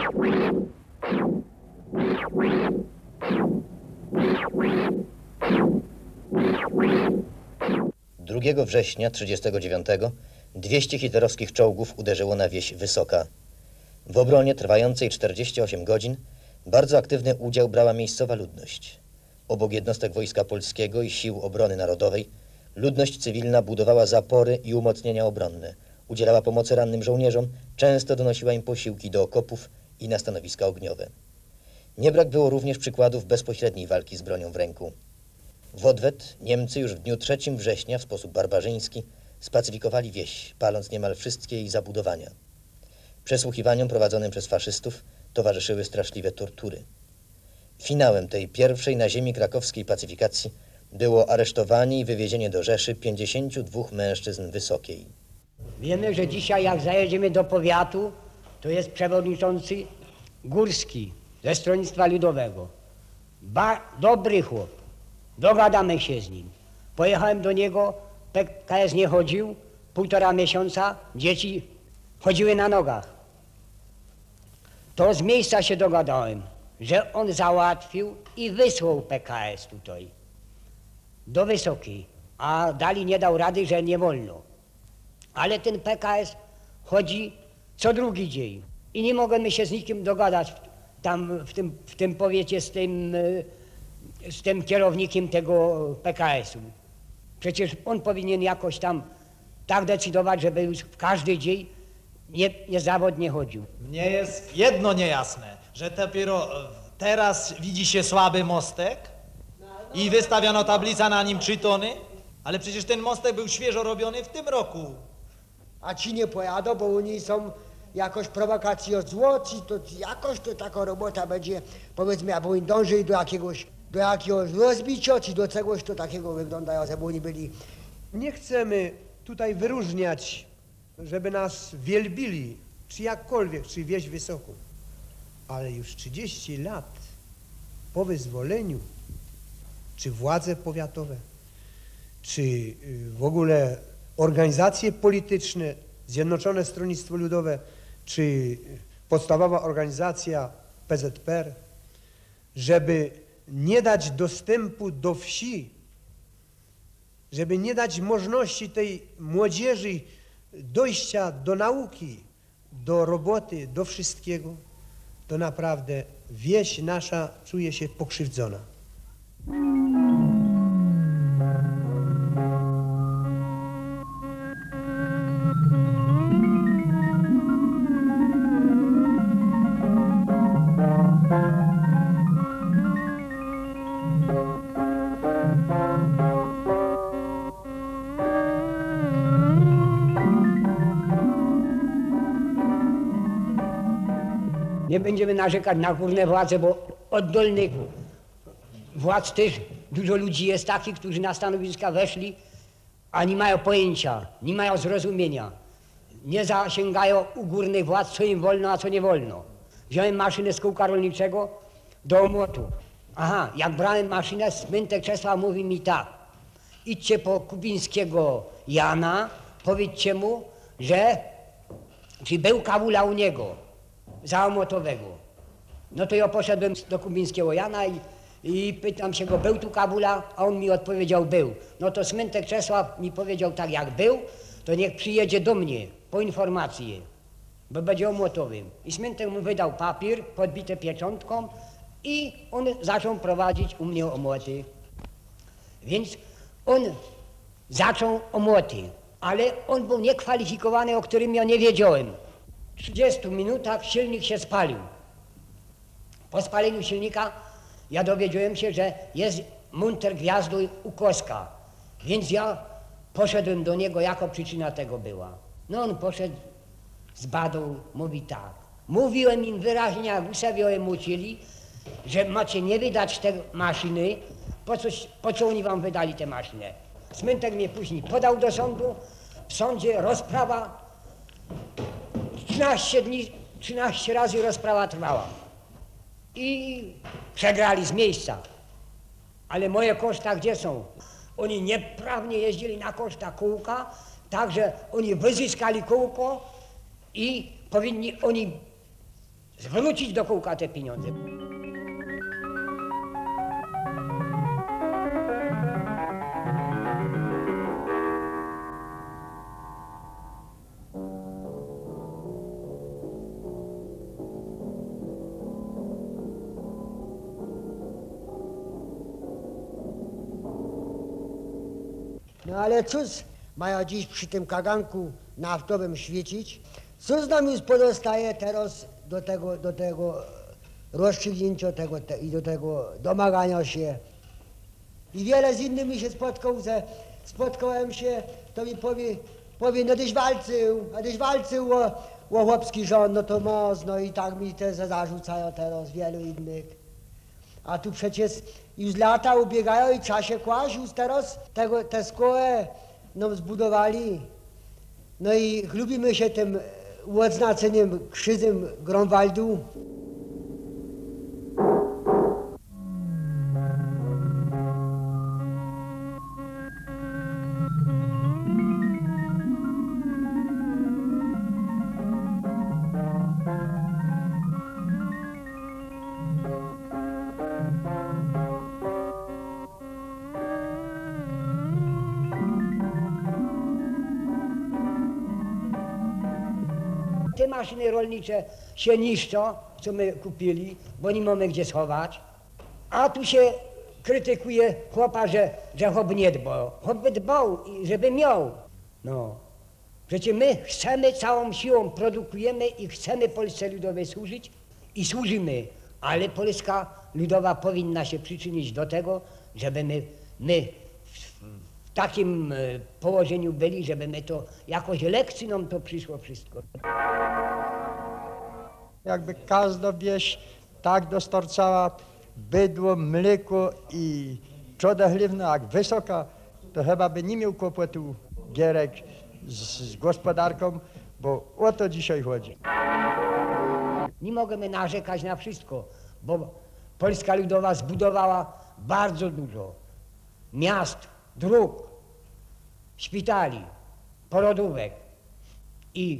Drugiego września 1939 200 hitlerowskich czołgów uderzyło na wieś Wysoka. W obronie trwającej 48 godzin bardzo aktywny udział brała miejscowa ludność. Obok jednostek Wojska Polskiego i Sił Obrony Narodowej ludność cywilna budowała zapory i umocnienia obronne, udzielała pomocy rannym żołnierzom, często donosiła im posiłki do okopów i na stanowiska ogniowe. Nie brak było również przykładów bezpośredniej walki z bronią w ręku. W odwet Niemcy już w dniu 3 września w sposób barbarzyński spacyfikowali wieś, paląc niemal wszystkie jej zabudowania. Przesłuchiwaniom prowadzonym przez faszystów towarzyszyły straszliwe tortury. Finałem tej pierwszej na ziemi krakowskiej pacyfikacji było aresztowanie i wywiezienie do Rzeszy 52 mężczyzn Wysokiej. Wiemy, że dzisiaj jak zajedziemy do powiatu, to jest przewodniczący Górski ze Stronnictwa Ludowego. Dobry chłop, dogadamy się z nim. Pojechałem do niego, PKS nie chodził, 1,5 miesiąca, dzieci chodziły na nogach. To z miejsca się dogadałem, że on załatwił i wysłał PKS tutaj, do Wysokiej, a Dali nie dał rady, że nie wolno. Ale ten PKS chodzi co drugi dzień i nie możemy się z nikim dogadać tam w tym powiecie z tym kierownikiem tego PKS-u. Przecież on powinien jakoś tam tak decydować, żeby już w każdy dzień niezawodnie chodził. Mnie jest jedno niejasne, że dopiero teraz widzi się słaby mostek i wystawiano tablica na nim 3 tony, ale przecież ten mostek był świeżo robiony w tym roku. A ci nie pojadą, bo oni są jakoś prowokacją złoci, to jakoś to taka robota będzie, powiedzmy, albo oni dążyli do jakiegoś rozbicia, czy do czegoś to takiego wyglądają, żeby oni byli. Nie chcemy tutaj wyróżniać, żeby nas wielbili, czy jakkolwiek, czy wieś Wysoką, ale już 30 lat po wyzwoleniu, czy władze powiatowe, czy w ogóle organizacje polityczne, Zjednoczone Stronnictwo Ludowe, czy podstawowa organizacja PZPR, żeby nie dać dostępu do wsi, żeby nie dać możliwości tej młodzieży dojścia do nauki, do roboty, do wszystkiego, to naprawdę wieś nasza czuje się pokrzywdzona. Nie będziemy narzekać na górne władze, bo od dolnych władz też dużo ludzi jest takich, którzy na stanowiska weszli, a nie mają pojęcia, nie mają zrozumienia. Nie zasięgają u górnych władz, co im wolno, a co nie wolno. Wziąłem maszynę z kółka rolniczego do omłotu. Aha, jak brałem maszynę, Smyntek Czesław mówi mi tak: idźcie po Kubińskiego Jana, powiedzcie mu, że czy był kawula u niego załomotowego. No to ja poszedłem do Kubińskiego Jana i pytam się go, był tu kawula? A on mi odpowiedział, był. No to Smyntek Czesław mi powiedział tak, jak był, to niech przyjedzie do mnie po informację, bo będzie omłotowym. I Smyntek mu wydał papier podbity pieczątką i on zaczął prowadzić u mnie omłoty. Więc on zaczął omłoty, ale on był niekwalifikowany, o którym ja nie wiedziałem. W 30 minutach silnik się spalił. Po spaleniu silnika ja dowiedziałem się, że jest munter gwiazdu u Koska. Więc ja poszedłem do niego, jako przyczyna tego była. No on poszedł, zbadał, mówi tak. Mówiłem im wyraźnie, jak sobie uczyli, że macie nie wydać te maszyny, po co oni wam wydali tę maszynę. Smyntek mnie później podał do sądu, w sądzie rozprawa, 13 dni, 13 razy rozprawa trwała i przegrali z miejsca. Ale moje koszta gdzie są? Oni nieprawnie jeździli na koszta kółka, także oni wyzyskali kółko i powinni oni zwrócić do kółka te pieniądze. No ale cóż mają dziś przy tym kaganku naftowym świecić? Cóż nam już pozostaje teraz do tego rozstrzygnięcia i do tego domagania się? I wiele z innymi się spotkałem się, to mi powie no tyś walczył o chłopski rząd, no to mocno i tak mi też zarzucają teraz wielu innych. A tu przecież już lata ubiegają i trzeba się kłaść, już teraz tę szkołę nam zbudowali. No i chlubimy się tym odznaczeniem krzyżem Grunwaldu. Te maszyny rolnicze się niszczą, co my kupili, bo nie mamy gdzie schować. A tu się krytykuje chłopa, że chłop nie dbał. Chłop by dbał, żeby miał. No. Przecież my chcemy całą siłą, produkujemy i chcemy Polsce Ludowej służyć i służymy. Ale Polska Ludowa powinna się przyczynić do tego, żeby my w takim położeniu byli, żeby my to jakoś lekcji nam to przyszło wszystko. Jakby każda wieś tak dostarczała bydło, mleko i trzodę chlewną jak wysoka, to chyba by nie miał kłopotu Gierek z gospodarką, bo o to dzisiaj chodzi. Nie możemy narzekać na wszystko, bo Polska Ludowa zbudowała bardzo dużo miast, dróg, szpitali, porodówek i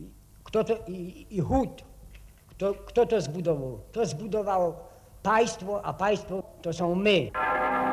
hut. Kto to zbudował? To zbudowało państwo, a państwo to są my.